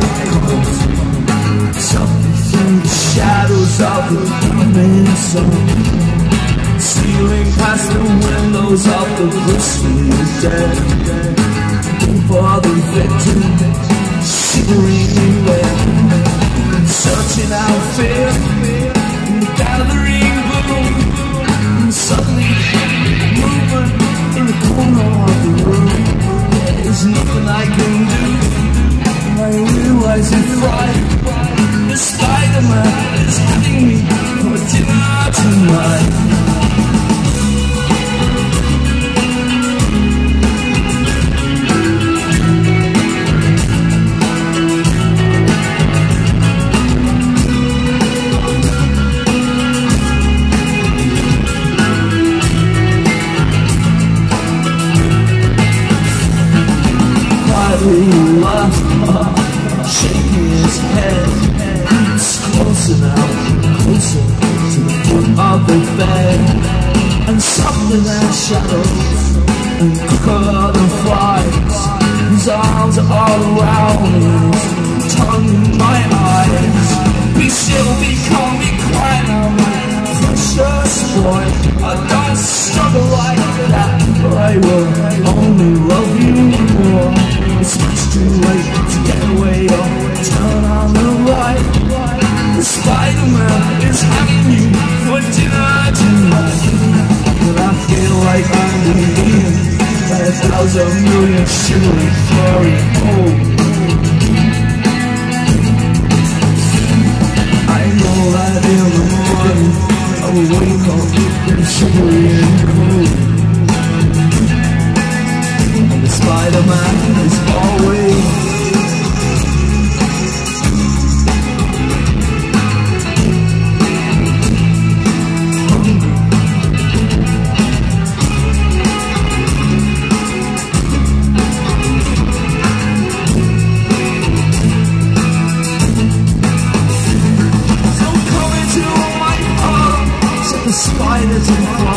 comes softly through the shadows of the evening sun, stealing past the windows of the glistening dead, looking for the victim, shivering in red, searching out fear in the gathering gloom, and suddenly movement in the corner of the room. There's nothing I can do, and I realize in fright the Spider-Man is having me for dinner tonight. Shaking his head, it's closer now, closer to the foot of the bed, and something that shadows and quicker than flies. His arms are all around me, his tongue in my eyes. Be still, be calm, be quiet now, my precious boy. I don't struggle like that, but I will only love you more. It's much too late to get away or turn on the light. The Spider-Man is having you for dinner tonight. But I feel like I'm bleeding by 1,000 million shivering furry cold. I know that in the morning I will wake up and shivery and cold. And the Spider-Man is always hungry. So come into my heart, set the spiders in flight.